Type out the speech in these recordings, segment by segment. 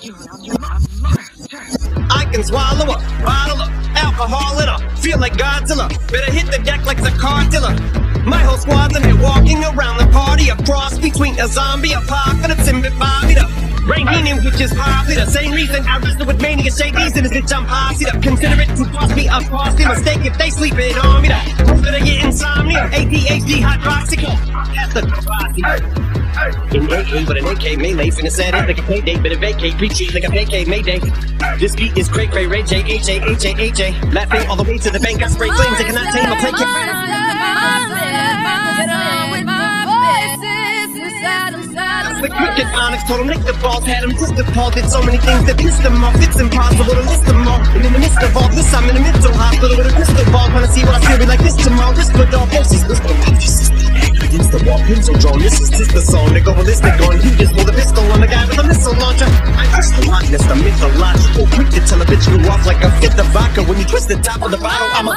I can swallow a bottle of alcohol in a feel like Godzilla. Better hit the deck like the cartilla. My whole squad's in here walking around the party, a cross between a zombie apocalypse and Bobby the Rain which is probably the same reason I wrestle with mania shades in this bitch I'm posse up. Consider it to cost me a costly mistake if they sleeping on me. That I get insomnia, ADHD, hydroxycal. That's the posse. In AA with an AK melee, finna set it like a pay date, better vacate, retreat like a vacate Mayday. This beat is cray cray, Ray J, H-A, laughing all the way to the bank. I spray flames, they cannot tame a placate. With crooked onyx, told him lick the balls, had him just appalled. Did so many things that pissed him off, it's impossible to list them all. And in the midst of all this, I'm in a mental hospital with a crystal ball, trying to see what I feel be like this tomorrow. Whisper dog, horses, whisper dog, against the wall, pencil drawn. This is just the song, they go ballistic on you. Just pull the pistol on the guy with a missile launcher. I twist the lockness, the mythological, quick to tell a bitch you off like a fifth of vodka. When you twist the top of the bottle, I'm a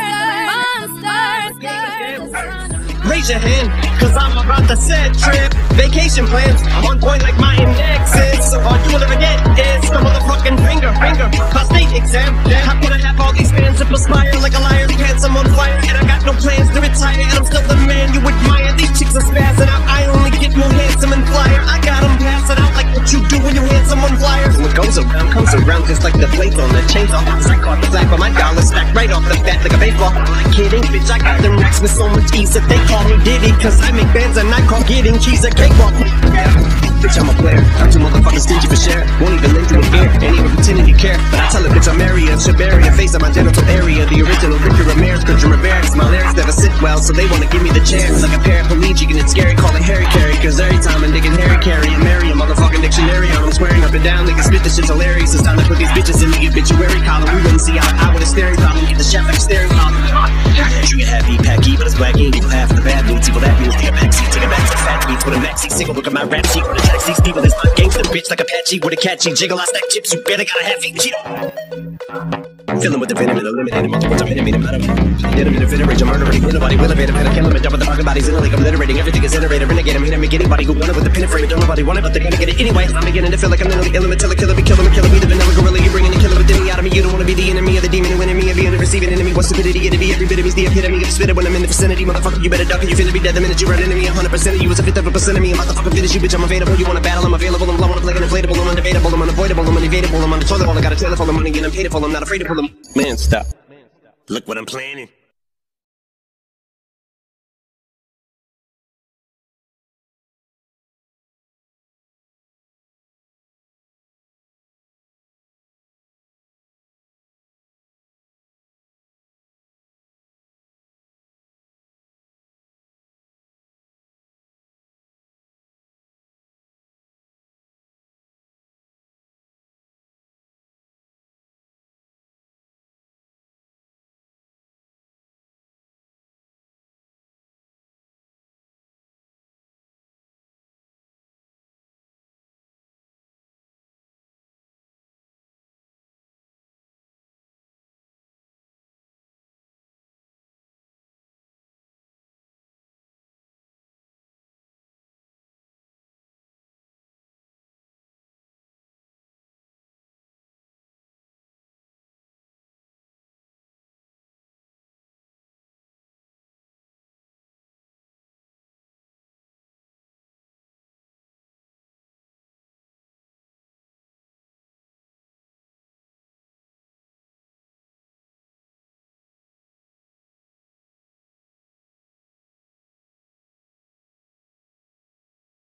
raise your hand, cause I'm about to set trip. Vacation plans, I'm on point like my indexes. So all you will ever get is the motherfucking finger. Prostate exam, how can I have all these fans that perspire like a liar? Handsome on fire, and I got no plans to retire. And I'm still the man you admire. These chicks are spazzing out, I only get more handsome and flyer. I got them passing out like what you do when you hand someone flyers. What goes around comes around just like the blades on the chainsaw. I caught the flag, but my dollar stacked right off the bat like a baseball. I'm kidding, bitch, I got them racks with so much ease that they call me Diddy, cause I make bands and I call getting keys a cakewalk. Bitch, I'm a player, I'm too motherfucking stingy for share. Won't even lend you an ear, ain't even pretending you care. But I tell a bitch I'm Maria, should bury a face on my genital area. The original Victor Ramirez, Christian Rivera. My lyrics never sit well, so they wanna give me the chance. Like a paraplegic and it's scary, call it Harry Carry. Cause every time I'm digging Harry Carry and marry a motherfucking dictionary. I'm swearing up and down, niggas spit this shit's hilarious. It's time to put these bitches in the obituary column. We wouldn't see eye with a staring problem. Get the chef like a staring column. You get happy, packy, but it's black ink. You half the bad moods, people that means take a backseat. Take a back to fat beats with a maxi single. Look at my rap sheet with a tax. These people is my gangster bitch like Apache with a catchy jiggle. I stack chips, you better got a half eat Cheeto. Fill him with the venom and eliminating multiple words. I'm hitting out of hit him in a fit of rage. I'm murdering. Nobody will evade him. Had a kill him and jump with the fucking bodies in the lake. I'm obliterating. Everything is iterated. Renegade him. Hit him. Make anybody who want it with the pin and frame. Don't nobody want it, but they're gonna get it anyway. I'm beginning to feel like I'm mentally ill until I kill him. Be killing me, killing me. The vanilla gorilla. You bringing the killer within me out of me. You don't wanna be the enemy of the demon who enemy of being the receiving enemy. What stupidity it'd be. Every bit of me's the epitome of spit it when I'm in the vicinity. Motherfucker, you better duck or you finna be dead the minute you run into me. 100% of you is a fifth of a percent of me. I'm about to fucking finish you, bitch. I'm available. You wanna battle? I'm available. I'm blowing up like an inflatable. I'm undebatable. I'm unavoidable. I'm unevadable. I'm on the toilet bowl. I got a toilet full of money and I'm paid for. I'm not afraid to pull them. Man, stop. Look what I'm planning.